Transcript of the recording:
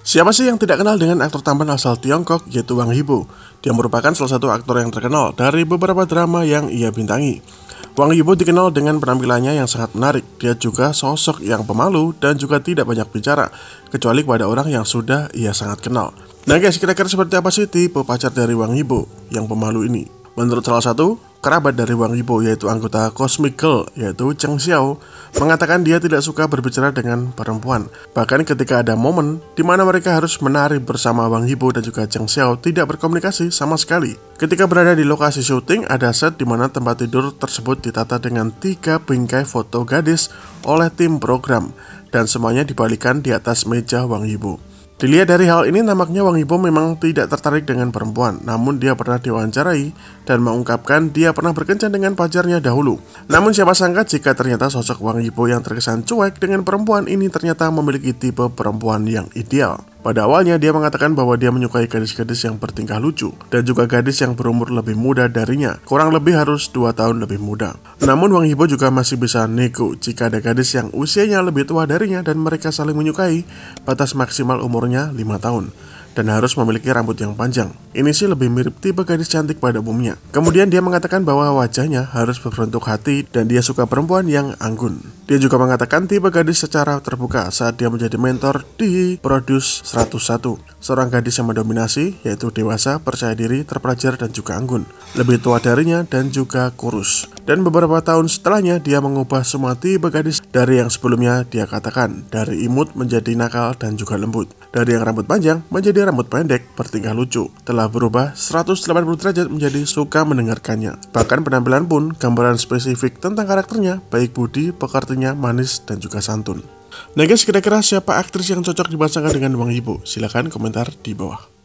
Siapa sih yang tidak kenal dengan aktor tampan asal Tiongkok yaitu Wang Yibo? Dia merupakan salah satu aktor yang terkenal dari beberapa drama yang ia bintangi. Wang Yibo dikenal dengan penampilannya yang sangat menarik. Dia juga sosok yang pemalu dan juga tidak banyak bicara, kecuali kepada orang yang sudah ia sangat kenal. Nah guys, kira-kira seperti apa sih tipe pacar dari Wang Yibo yang pemalu ini? Menurut salah satu kerabat dari Wang Yibo, yaitu anggota Cosmic Girl, yaitu Cheng Xiao, mengatakan dia tidak suka berbicara dengan perempuan. Bahkan ketika ada momen di mana mereka harus menari bersama Wang Yibo dan juga Cheng Xiao tidak berkomunikasi sama sekali. Ketika berada di lokasi syuting, ada set di mana tempat tidur tersebut ditata dengan 3 bingkai foto gadis oleh tim program, dan semuanya dibalikan di atas meja Wang Yibo. Dilihat dari hal ini, nampaknya Wang Yibo memang tidak tertarik dengan perempuan, namun dia pernah diwawancarai dan mengungkapkan dia pernah berkencan dengan pacarnya dahulu. Namun siapa sangka jika ternyata sosok Wang Yibo yang terkesan cuek dengan perempuan ini ternyata memiliki tipe perempuan yang ideal. Pada awalnya dia mengatakan bahwa dia menyukai gadis-gadis yang bertingkah lucu dan juga gadis yang berumur lebih muda darinya, kurang lebih harus 2 tahun lebih muda. Namun Wang Yibo juga masih bisa nego jika ada gadis yang usianya lebih tua darinya dan mereka saling menyukai. Batas maksimal umurnya 5 tahun dan harus memiliki rambut yang panjang. Ini sih lebih mirip tipe gadis cantik pada umumnya. Kemudian dia mengatakan bahwa wajahnya harus berbentuk hati dan dia suka perempuan yang anggun. Dia juga mengatakan tipe gadis secara terbuka saat dia menjadi mentor di Produce 101. Seorang gadis yang mendominasi, yaitu dewasa, percaya diri, terpelajar, dan juga anggun. Lebih tua darinya dan juga kurus. Dan beberapa tahun setelahnya dia mengubah semua tipe gadis dari yang sebelumnya dia katakan, dari imut menjadi nakal dan juga lembut. Dari yang rambut panjang menjadi rambut pendek, bertingkah lucu. Telah berubah 180 derajat menjadi suka mendengarkannya. Bahkan penampilan pun gambaran spesifik tentang karakternya, baik budi, pekertinya, manis, dan juga santun. Nah guys, kira-kira siapa aktris yang cocok dipasangkan dengan Wang Yibo? Silahkan komentar di bawah.